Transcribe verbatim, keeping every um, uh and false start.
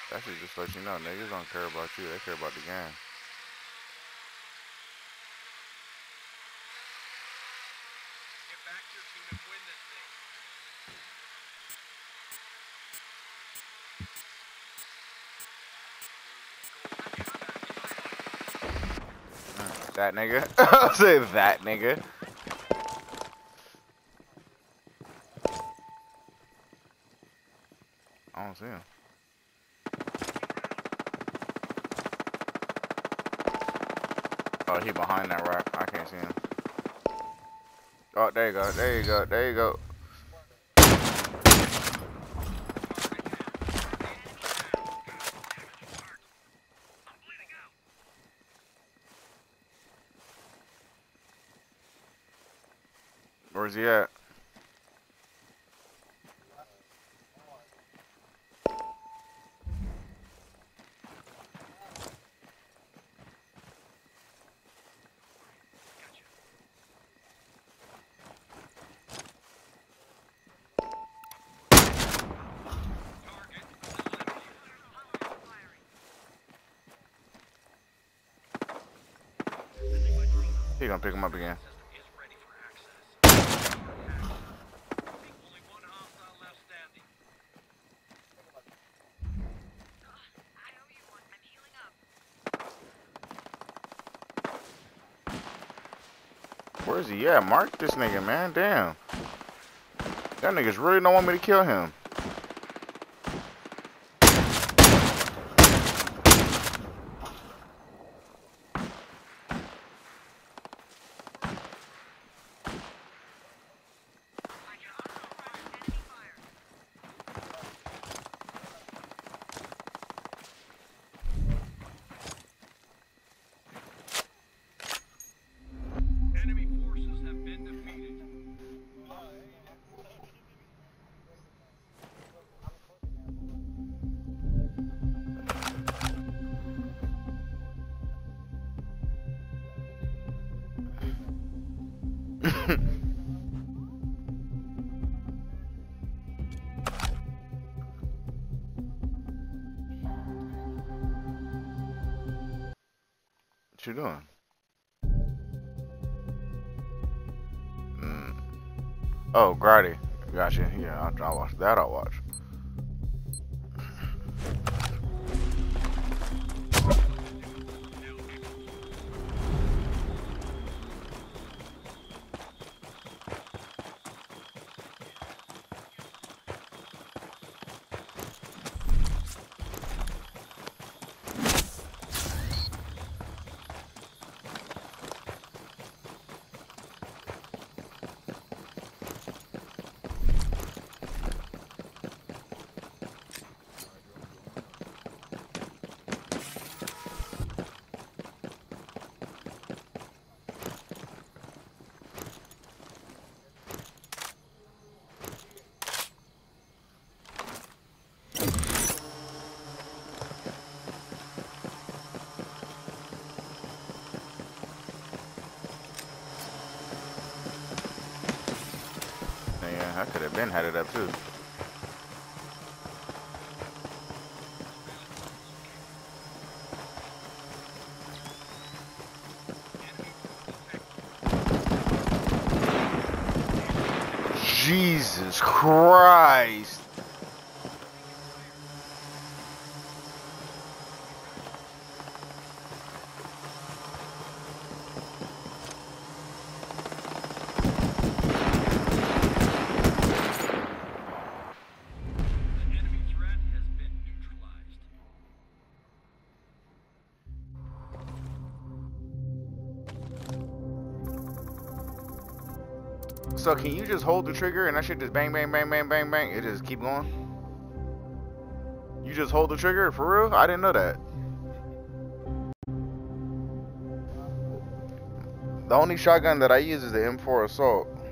That should just let you know, niggas don't care about you. They care about the game. Get back to your team and win this Mm, that nigga. I'll say that nigga. I don't see him. Oh, he behind that rock. I can't see him. Oh, there you go. There you go. There you go. Where's he at? He gonna pick him up again. Where's he at? Mark this nigga, man. Damn. That niggas really don't want me to kill him. Enemy forces have been defeated. What you doing? Mm. Oh, Grady. Gotcha. Yeah, I'll, I'll watch that. I'll watch. Yeah, I could have been had it up too. Jesus Christ. So can you just hold the trigger and that shit just bang, bang, bang, bang, bang, bang? It just keep going? You just hold the trigger? For real? I didn't know that. The only shotgun that I use is the M four Assault.